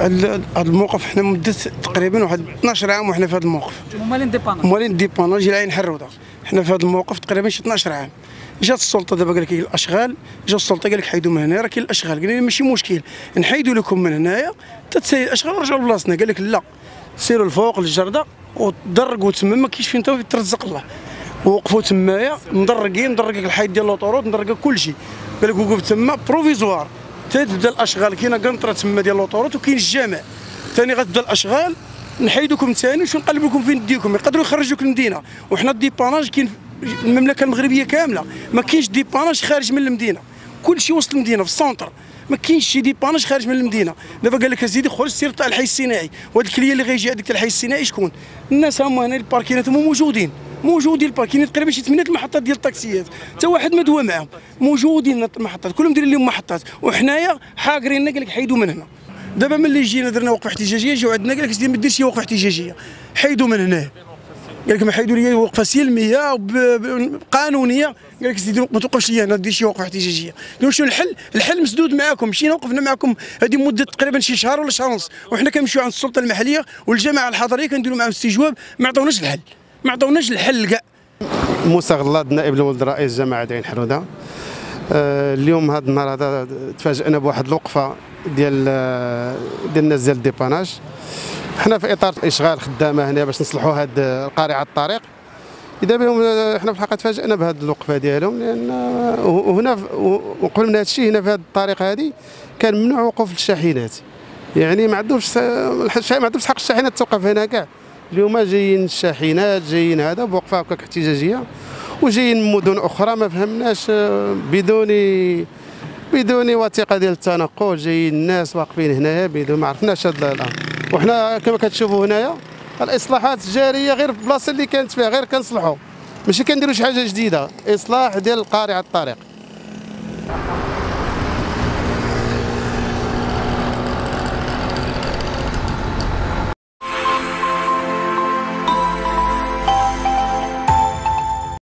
هذا الموقف حنا مدة تقريبا واحد 12 عام وحنا في هذا الموقف. مالين ديباناج الى عين حروده. حنا في هذا الموقف تقريبا شي 12 عام. جات السلطه دابا قال لك الاشغال، جا السلطه قال لك حيدوا من هنا، راه كاين الاشغال، قال لي ماشي مشكل نحيدوا لكم من هنايا تتسير الاشغال ورجعوا لبلاصتنا. قال لك لا، سيروا الفوق للجرده وتدرقوا تما، ما كاينش فين ترزق الله. وقفوا تمايا مدرقين، مدرق الحيط ديال لوطوروط، مدرق كلشي. قال لك وقف تما بروفيزوار تبدا الاشغال. كاينه قنطره تما ديال لوطوروط وكاين الجامع ثاني، غتبدا الاشغال نحيدوكم ثاني وشو نقلب لكم فين نديكم، يقدروا يخرجوك المدينه. وحنا الديباناج كاين المملكه المغربيه كامله، ما كاينش ديباناج خارج من المدينه، كلشي وسط المدينه في السونتر، ما كاينش شي ديباناج خارج من المدينه. دابا قال لك اسيدي خرج سير طلع الحي الصناعي، وهاد الكليه اللي غيجي هذيك الحي الصناعي شكون؟ الناس هما هنا الباركينات هما موجودين الباركينات تقريبا شي 8 المحطات ديال الطاكسيات، حتى واحد ما دوا معاهم، موجودين المحطات كلهم دايرين لهم محطات، وحنايا حاقرين قال لك حيدوا من هنا. دابا ملي جينا درنا وقفه احتجاجيه، جاو عندنا قال لك سيدي ما ديرش شي وقفه احتجاجيه، حيدوا من هنا. قال لك ما حيدوا لي وقفه سلميه قانونيه، قال لك سيدي ما توقفش لي هنا دير شي وقفه احتجاجيه. قالوا شنو الحل؟ الحل مسدود معاكم، مشينا وقفنا معاكم هذه مده تقريبا شي شهر ولا شهر ونص، وحنا كنمشيو عند السلطه المحليه والجماعه الحضريه كنديروا معاهم استجواب، ما عطاوناش الحل، ما عطاوناش الحل كاع. موسى غلاض نائب الولد رئيس جماعه عين حروده. اليوم هذا النهار هذا تفاجئنا بواحد الوقفه ديال الناس ديال الديباناج. حنا في اطار اشغال خدامه هنا باش نصلحوا هذه قارعه الطريق. دابا حنا في الحقيقه تفاجئنا بهذه الوقفه ديالهم، لان وهنا وقبل من هذا الشيء هنا في هذه الطريق هذه كان ممنوع وقوف الشاحنات، يعني ما عندهمش حق الشاحنات توقف هنا كاع. اليوم جايين الشاحنات جايين هذا بوقفه هكاك احتجاجيه، وجايين من مدن اخرى ما فهمناش بدون وثيقه ديال التنقل، جايين الناس واقفين هنايا بدون ما عرفناش هذا الامر. وحنا كما كتشوفوا هنايا الاصلاحات جاريه غير في البلاصه اللي كانت فيها، غير كنصلحوا، ماشي كنديروا شي حاجه جديده، اصلاح ديال قارعه الطريق.